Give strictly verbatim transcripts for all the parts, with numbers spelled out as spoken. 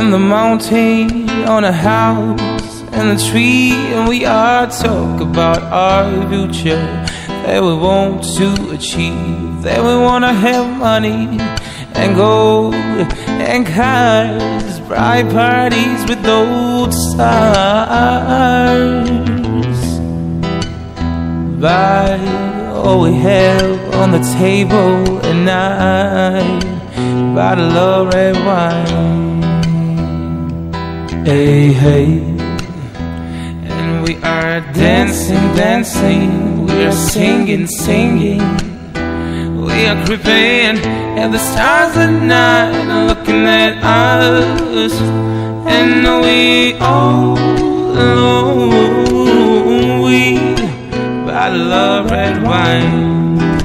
on the mountain, on a house and a tree, and we all talk about our future that we want to achieve, that we want to have money and gold and cars, bright parties with old stars. Buy all we have on the table at night, bottle of red wine. Hey, hey. And we are dancing, dancing, we are singing, singing, we are creeping at the stars at night, looking at us, and we all alone, we bottle of red wine.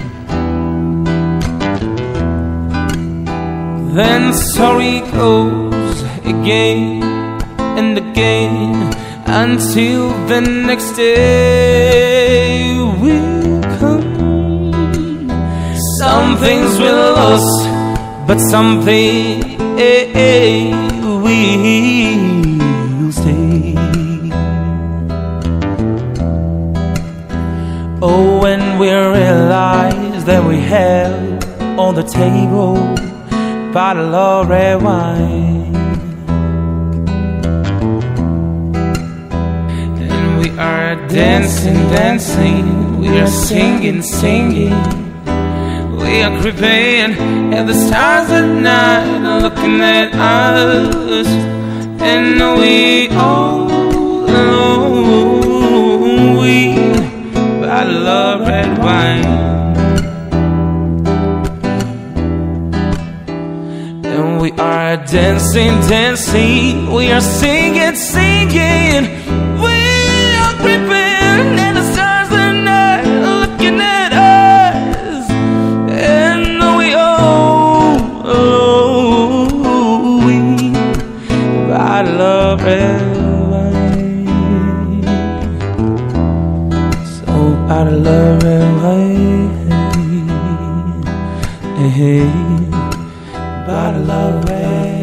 Then sorry goes again and again, until the next day will come. Some things we lost, but something will stay. Oh, when we realize that we have on the table bottle of red wine, and we are dancing, dancing, we are singing, singing, we are creeping at the stars at night, looking at us, and we all alone, we bottle of red wine. And we are dancing, dancing, we are singing, singing, we are creeping at the stars at night, looking at us, and we all alone, we bottle of red wine. So bottle of red wine, hey, hey. Bottle of red.